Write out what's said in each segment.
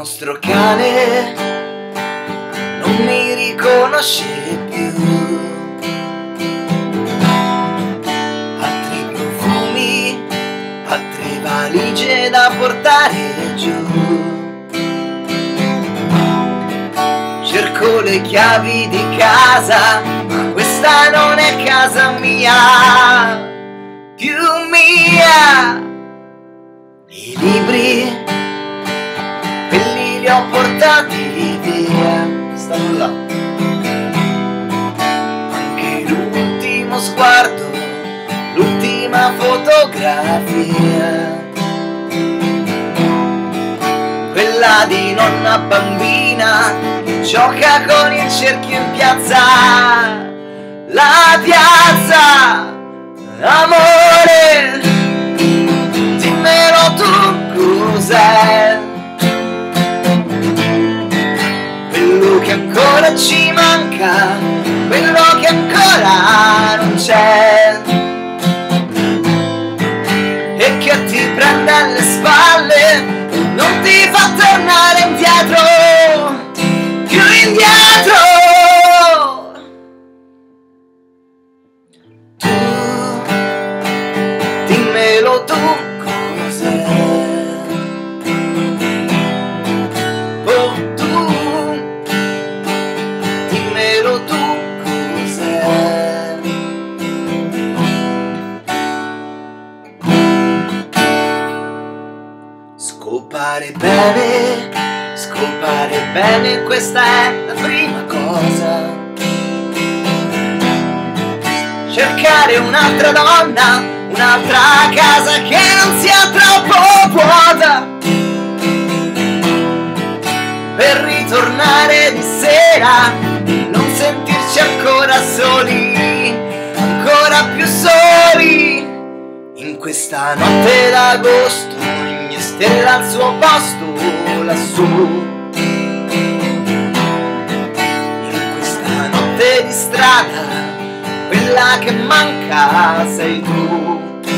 nostro cane non mi riconosce più. Altri profumi, altre valigie da portare giù. Cerco le chiavi di casa, ma questa non è casa mia, più mia. I libri, quelli li ho portati via, stanno là. Anche l'ultimo sguardo, l'ultima fotografia, quella di nonna bambina che gioca con il cerchio in piazza. La piazza, amore, dimmelo tu cos'è quello che ancora ci manca, quello che ancora non c'è, e che ti prende alle spalle, non ti fa tornare indietro, più indietro. Tu, dimmelo tu cos'è. Oh tu, dimmelo tu cos'è. Scopare bene, questa è la prima cosa. Cercare un'altra donna, un'altra casa che non sia troppo vuota, per ritornare di sera, non sentirci ancora soli, ancora più soli. In questa notte d'agosto, ogni stella al suo posto lassù. In questa notte di strada, quella che manca sei tu.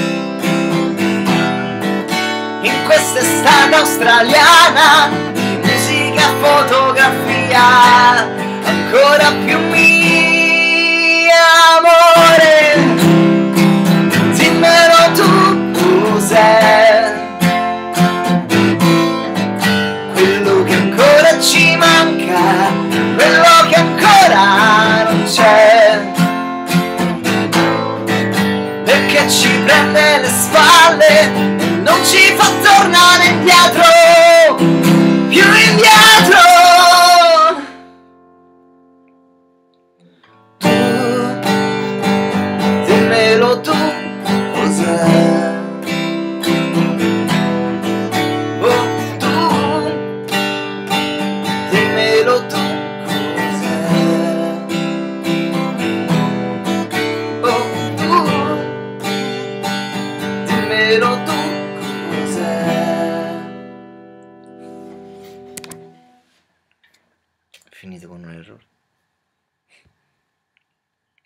In quest'estate australiana, di musica, fotografia, ancora più mia, amore, dimmelo tu cos'è quello che ancora ci manca, quello che ancora non c'è, perché ci prende le spalle e non ci fa tornare indietro, più indietro. Tu, dimmelo tu cos'è. Oh tu, dimmelo tu cos'è. Oh tu, dimmelo tu cos'è. Finito con un errore.